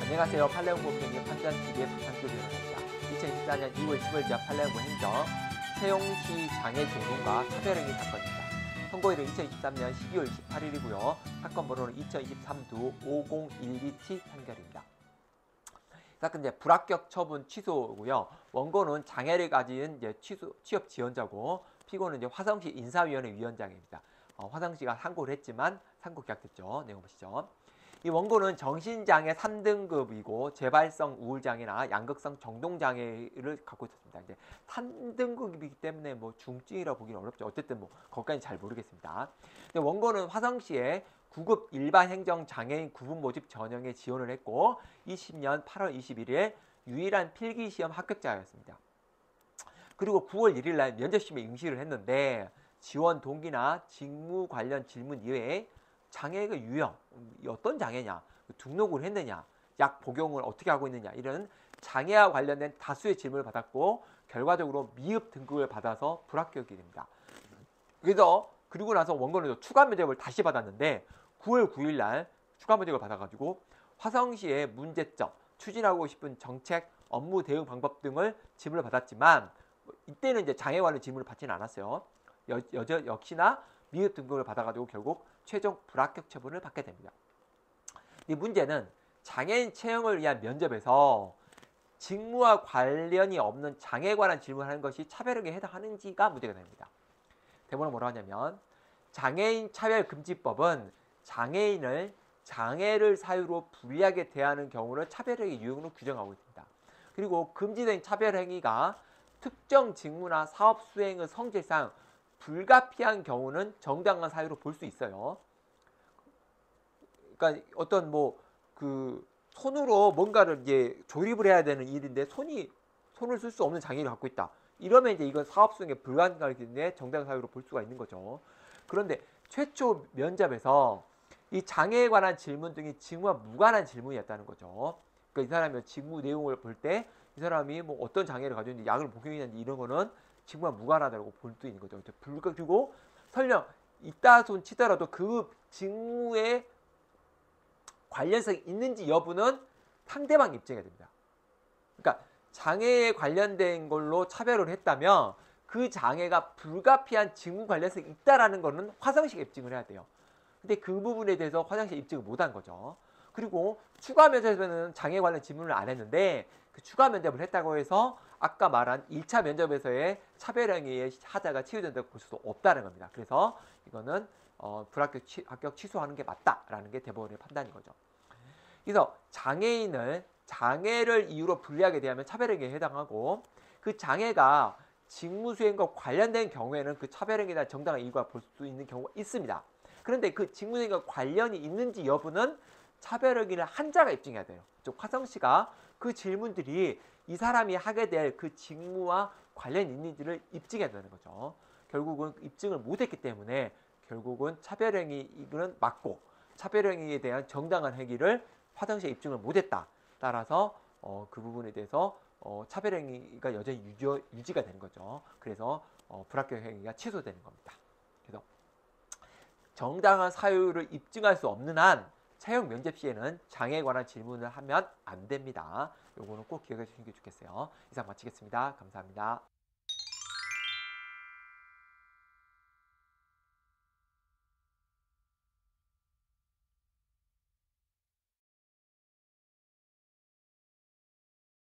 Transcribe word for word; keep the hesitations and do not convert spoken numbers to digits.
안녕하세요. 팔레온고 교육의 판단티비의 박한규 변호사입니다. 이천이십사 년 이월 십오일 자 팔레온고 행정 세용시 장애 종용과 차별행위 사건입니다. 선고일은 이천이십삼 년 십이월 이십팔일이고요. 사건 번호는 이천이십삼 두 오공일이 티 판결입니다. 사건 이제 불합격 처분 취소고요. 원고는 장애를 가진 이제 취소, 취업 지원자고 피고는 이제 화성시 인사위원회 위원장입니다. 어, 화성시가 상고를 했지만 상고 기각됐죠. 내용 보시죠. 이 원고는 정신장애 삼 등급이고 재발성 우울장애나 양극성 정동장애를 갖고 있었습니다. 이제 삼 등급이기 때문에 뭐 중증이라고 보기는 어렵죠. 어쨌든 뭐 거기까지 잘 모르겠습니다. 근데 원고는 화성시에 구급 일반 행정 장애인 구분 모집 전형에 지원을 했고 이십 년 팔월 이십일일 유일한 필기시험 합격자였습니다. 그리고 구월 일일 날 면접심에 응시를 했는데 지원 동기나 직무 관련 질문 이외에 장애가 유형, 어떤 장애냐, 등록을 했느냐, 약 복용을 어떻게 하고 있느냐 이런 장애와 관련된 다수의 질문을 받았고 결과적으로 미흡 등급을 받아서 불합격이 됩니다. 그래서 그리고 나서 원고는 추가 면접을 다시 받았는데 구월 구일 날 추가 면접을 받아가지고 화성시의 문제점, 추진하고 싶은 정책, 업무 대응 방법 등을 질문을 받았지만 이때는 이제 장애 관련 질문을 받지는 않았어요. 여, 여저, 역시나 미흡 등급을 받아가지고 결국 최종 불합격 처분을 받게 됩니다. 이 문제는 장애인 채용을 위한 면접에서 직무와 관련이 없는 장애에 관한 질문을 하는 것이 차별행위에 해당하는지가 문제가 됩니다. 대본은 뭐라고 하냐면 장애인 차별금지법은 장애인을 장애를 사유로 불리하게 대하는 경우를 차별행위 유형으로 규정하고 있습니다. 그리고 금지된 차별행위가 특정 직무나 사업 수행의 성질상 불가피한 경우는 정당한 사유로 볼 수 있어요. 그러니까 어떤 뭐 그 손으로 뭔가를 이제 조립을 해야 되는 일인데 손이 손을 쓸 수 없는 장애를 갖고 있다. 이러면 이제 이건 사업 수행에 불가능하기 때문에 정당한 사유로 볼 수가 있는 거죠. 그런데 최초 면접에서 이 장애에 관한 질문 등이 직무와 무관한 질문이었다는 거죠. 그러니까 이 사람이 직무 내용을 볼 때 이 사람이 뭐 어떤 장애를 가지고 있는지 약을 복용했는지 이런 거는 직무와 무관하다고 볼 수 있는 거죠. 그리고 설령 있다 손 치더라도 그 직무에 관련성이 있는지 여부는 상대방 입증해야 됩니다. 그러니까 장애에 관련된 걸로 차별을 했다면 그 장애가 불가피한 직무 관련성이 있다라는 거는 화성시가 입증을 해야 돼요. 근데 그 부분에 대해서 화성시가 입증을 못한 거죠. 그리고 추가 면접에서는 장애 관련 질문을 안 했는데 그 추가 면접을 했다고 해서 아까 말한 일 차 면접에서의 차별행위의 하자가 치유된다고 볼 수도 없다는 겁니다. 그래서 이거는 어, 불합격 취, 합격 취소하는 게 맞다라는 게 대법원의 판단인 거죠. 그래서 장애인을 장애를 이유로 불리하게 대하면 차별행위에 해당하고 그 장애가 직무 수행과 관련된 경우에는 그 차별행위에 대한 정당한 이유가 볼 수 있는 경우가 있습니다. 그런데 그 직무 수행과 관련이 있는지 여부는 차별행위를 한 자가 입증해야 돼요. 즉 화성시가 그 질문들이 이 사람이 하게 될 그 직무와 관련이 있는지를 입증해야 되는 거죠. 결국은 입증을 못했기 때문에 결국은 차별행위는 맞고 차별행위에 대한 정당한 행위를 화성시에 입증을 못했다. 따라서 어, 그 부분에 대해서 어, 차별행위가 여전히 유지, 유지가 되는 거죠. 그래서 어, 불합격 행위가 취소되는 겁니다. 그래서 정당한 사유를 입증할 수 없는 한 채용 면접 시에는 장애에 관한 질문을 하면 안 됩니다. 요거는 꼭 기억해 주시는 게 좋겠어요. 이상 마치겠습니다. 감사합니다.